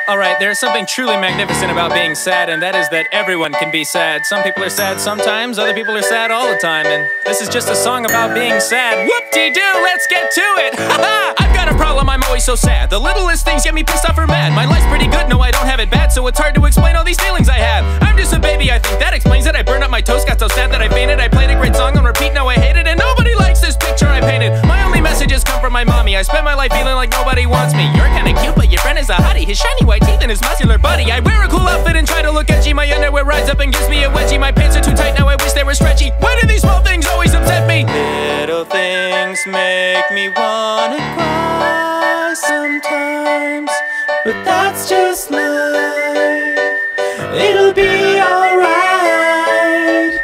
Alright, there's something truly magnificent about being sad, and that is that everyone can be sad. Some people are sad sometimes, other people are sad all the time, and this is just a song about being sad. Whoop-de-doo, let's get to it! Ha-ha! I've got a problem, I'm always so sad. The littlest things get me pissed off or mad. My life's pretty good, no I don't have it bad, so it's hard to explain all these feelings I have. I'm just a baby, I think that explains it. I burned up my toast, got so sad that I fainted. I played a great song on repeat, now I hate it, and nobody likes this picture I painted. My only messages come from my mommy. I spend my life feeling like nobody wants me. You're kinda cute, but your friend is a hottie. His shiny white teeth and his muscular body. I wear a cool outfit and try to look edgy. My underwear rides up and gives me a wedgie. My pants are too tight, now I wish they were stretchy. Why do these small things always upset me? Little things make me wanna cry sometimes, but that's just life. It'll be alright.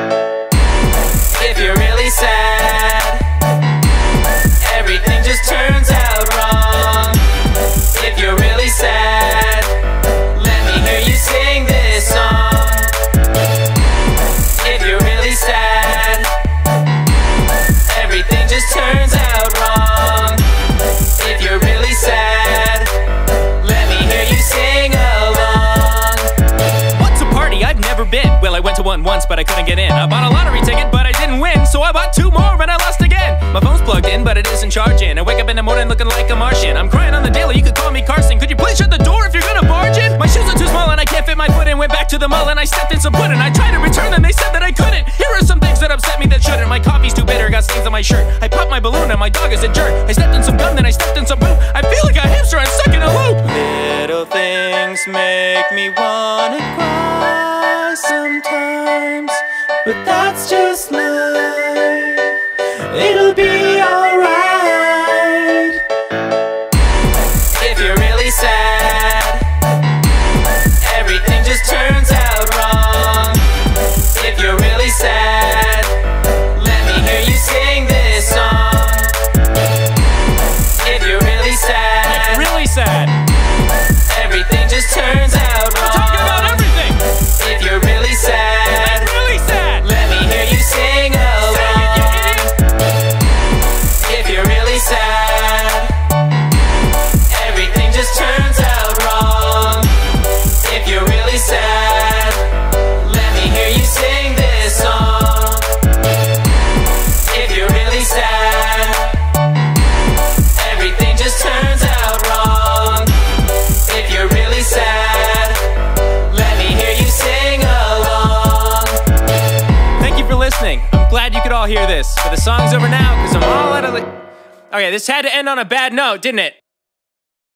If you're really sad, everything just turns out wrong. If you're really sad, let me hear you sing this song. If you're really sad, everything just turns out wrong. If you're really sad, let me hear you sing along. What's a party I've never been? Well, I went to one once, but I couldn't get in. I bought a lottery ticket, but I didn't win, so I bought two more, and I lost again. My phone's plugged in, but it isn't charging. I wake up in the morning looking like a Martian. I'm crying on the daily, you could call me Carson. Could you please shut the door if you're gonna barge in? My shoes are too small and I can't fit my foot in. Went back to the mall and I stepped in some pudding. I tried to return them, they said that I couldn't. Here are some things that upset me that shouldn't. My coffee's too bitter, got stains on my shirt. I popped my balloon and my dog is a jerk. I stepped in some gum, then I stepped in some poop. I feel like a hamster and stuck in a loop. Little things make me wanna cry sometimes, but that's just life. It'll be alright. If you're really sad, everything just turns out wrong. If you're really sad, let me hear you sing this song. If you're really sad, everything just turns out wrong. We're talking about everything. If you're really sad, let me hear you sing along. If you're really sad, everything just turns out wrong. If you're really sad, let me hear you sing this song. If you're really sad, everything just turns out wrong. If you're really sad, let me hear you sing along. Thank you for listening. I'm glad you could all hear this. But the song's over now because I'm all out of Okay, this had to end on a bad note, didn't it?